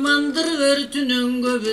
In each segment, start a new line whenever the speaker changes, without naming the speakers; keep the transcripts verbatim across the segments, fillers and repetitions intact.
арманdır өртүнөн көбү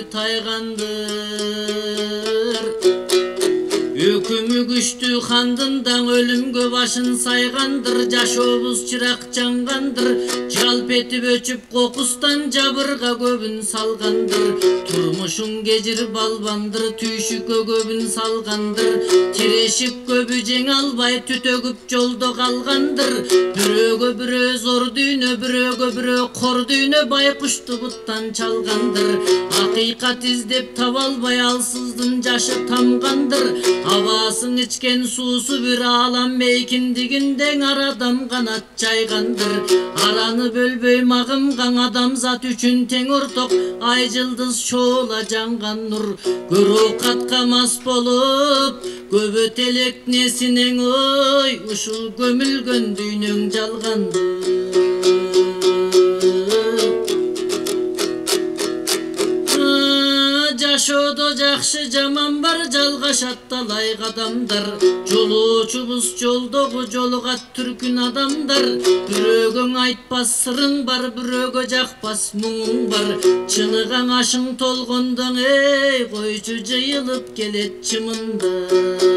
тайганdır. Өкүмү күчтүү хандындан өлүмгө башын сайганdır. Жашообуз чырак жангандыр. Жалп этип өчүп кокустан жабырга көбүн салгандыр. Турмушуң кежир балбандыр. Түйшүккө көбүн салгандыр. Тирешип көбү жеңе албай түтөгүп жолдо калгандыр. Бирөөгө бирөө зор дүйнө, бирөөгө бирөө кор дүйнө байкушту буттан чалгандыр. Акыйкат издеп таба албай алсыздын жашы тамгандыр. Абасын ичкен суусу бир алам мейкиндигинден арадам канат жайганdır. Араны бөлбөй магымган адамзат үчүн тең орток. Ай жылдыз шоола жанган нур. Көрүү катка мас болуп көбөт элек несинең ой. Ушул көмүлгөн дүйнөң жалганdır. Жашоодо жакшы жаман бар, жалгашат талай кадамдар. Жолуучубуз жолдогу жолугат түркүн адамдар. Бирөөгө айтпас сырың бар, бирөөгө жакпас муңуң бар. Чыныган ашың толгондон эй койчу жыйылып келет чымындар.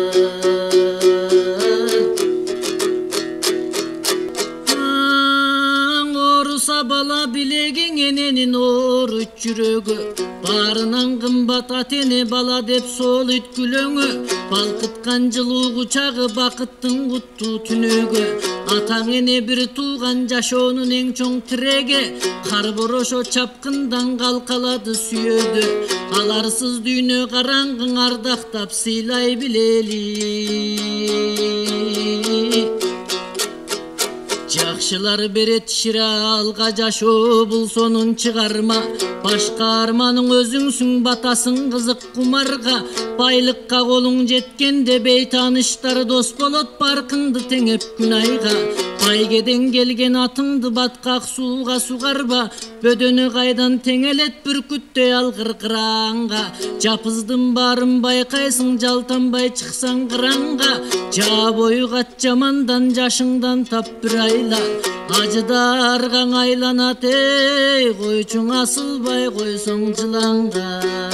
Бала билегиң эненин ооруч жүрөгү. Баарынан кымбат атене бала деп соолойт күлөңү. Балкыткан жылуу чагы бакыттын куттуу түнөгү. Атаң эне бир тууган жашоонун эң чоң тиреги. Кар борошо чапкындан калкалады сүйөдү. Аларсыз дүйнө караңгың ардактап сыйлай билели. Жакшылар берет шира алга жашоо бул сонун чыгарма. Башка арманың өзүңсүң, батасың кызык кумарга. Байлыкка колуң жеткенде бейтаныштар дос болот, паркыңды теңеп күнайга. Байгеден келген атыңды баткак сууга сугарба. Бөдөнү кайдан теңелет бүркүттөй алгыр кыраанга. Жапыздын баарын байкайсың, жалтанбай чыксаң кыранга. Жаа бою кат жамандан жашыңдан тап бир айла. Ажыдаргаң айланат эй, койчуң асылбай койсоң жыланга.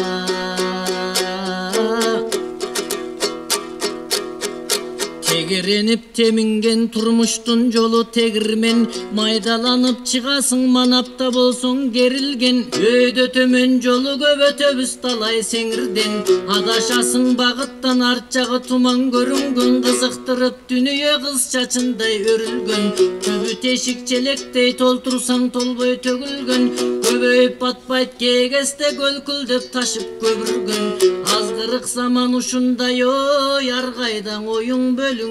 Тегеренип теминген турмуштун жолу тегирмен. Майдаланып чыгасың, манапта болсоң керилген. Өйдө төмөн жолу көп өтөбүз талай сеңирден. Адашасың багыттан, арт жагы туман көрүнгөн. Кызыктырып дүнүйө кыз чачындай өрүлгөн. Түбү тешик челектей, толтурсаң толбой төгүлгөн. Көбөйүп батпайт кегесте, көлкүлдөп ташып көбүргөн. Азгырык заман ушундай ой, ар кайдан оюң бөлүнгөн.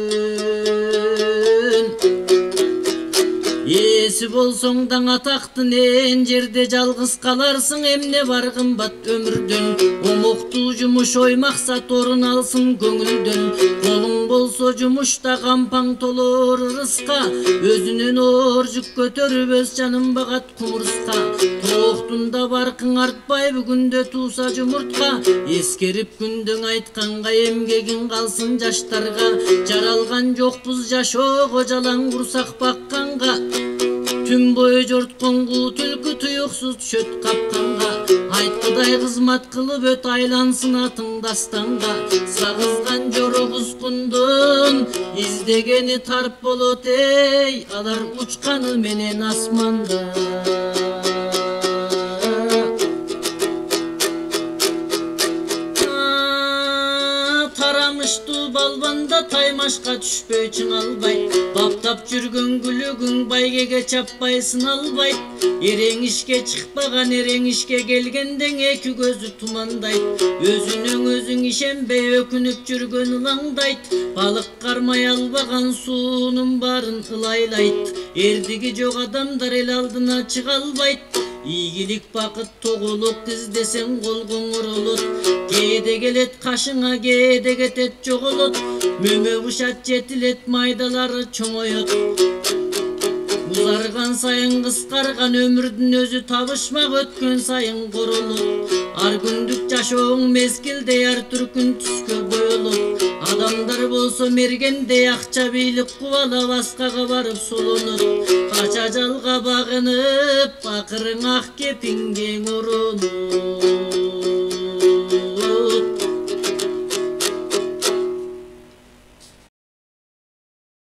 Эси болсоң даң атактын эн жерде жалгыз каларсың. Эмне бар кымбат өмүрдөн, омоктуу жумуш ой максат орун алсын көңүлдөн. Колуң болсо жумушта кампаң толор ырыска. Өзүнөн оор жүк көтөрүп өз жанын багат кумурска. Тооктунда баркың артпай бүгүндө тууса жумуртка. Эскерип күндөң айтканга эмгегин калсын жаштарга. Жаралган жокпуз жашоого жалаң курсак бакканга. Түн бою жорткон кул түлкү туюксуз чөт капканга. Айткыдай кызмат кылып өт, айлансын атың дастанга. Сагызган жоро кускундун издегени тарп болот эй, алар учканы менен асманда. Тарамыштуу балбанда таймашка түшпөй чыңалбай. Баптап жүргөн күлүгүң байгеге чаппай сыналбайт. Эрең ишке чыкпаган эрең ишке келгенден эки көзү тумандайт. Өзүнөң өзүң ишенбей өкүнүп жүргөн ылаңдайт. Балык кармай албаган суунун баарын ылайлайт. Эрдиги жок адамдар эл алдына чыга албайт. Ийгилик бакыт тоголук издесең кол коңоролот. Кээде келет кашыңа, кээде кетет жоголот. Мөмө бушат жетилет, майдалары чоңоет. Узарган сайын кыскарган өмүрдүн өзү табышмак, өткөн сайын королот. Ар күндүк жашооң мезгилде ар түркүн түскө боелот. Адамдар болсо мергендей акча бийлик кубалап аскага барып солонот. Кача жалга багынып, акыр ақырың ақ кепінген ұрыны.